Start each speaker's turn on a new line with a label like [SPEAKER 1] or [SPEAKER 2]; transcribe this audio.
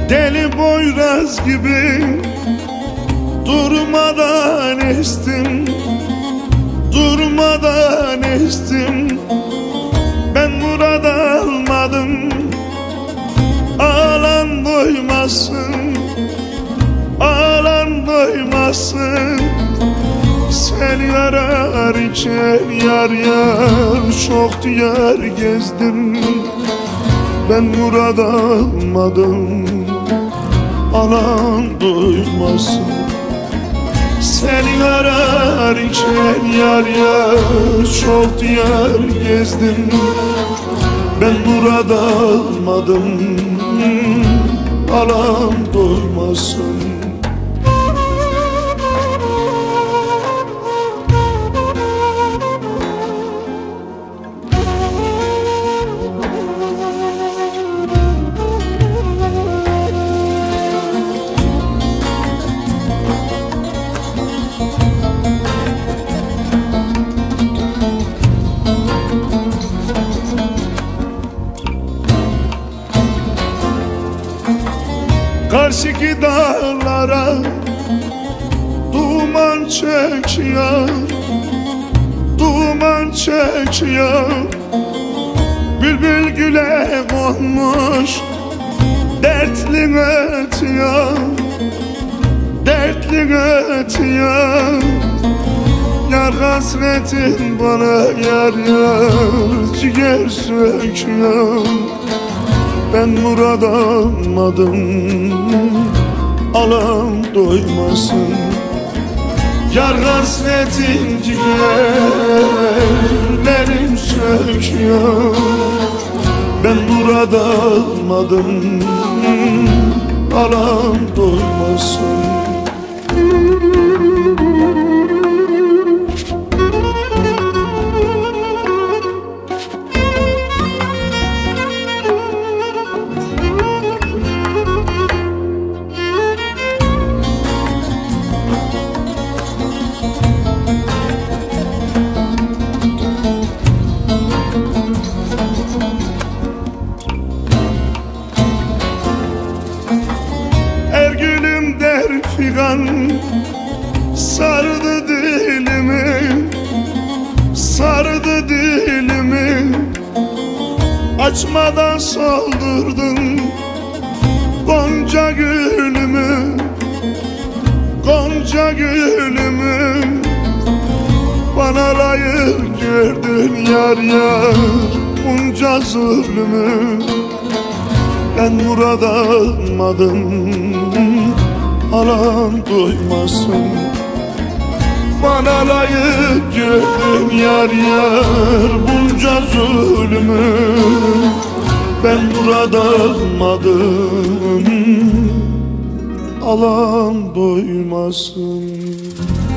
[SPEAKER 1] Deli boyraz gibi durmadan estim, durmadan estim. Ben burada almadım, ağlan doymasın, ağlan doymasın. Seni ararken yar yar çok diyar gezdim. Ben burada almadım, alan doymasın. Seni ararken yar yar çok diyar gezdim. Ben burada almadım, alan doymasın. Karşıki dağlara duman çekiyor, duman çekiyor. Bülbül güle konmuş, dertli ötüyor, dertli ötüyor. Yar hasretin bana yar yar ciğer söküyor. Ben burada almadım, alan doymasın. Yar hasretin ciğerlerim söküyor. Ben burada almadım, alan doymasın. Figan sardı dilimi, sardı dilimi. Açmadan soldurdun gonca gülümü, gonca gülümü. Bana layık gördün yar yar bunca zulmü. Ben burada almadım, alan doymasın. Bana layık gördün yar yar bunca zulmü. Ben burada almadım, alan doymasın.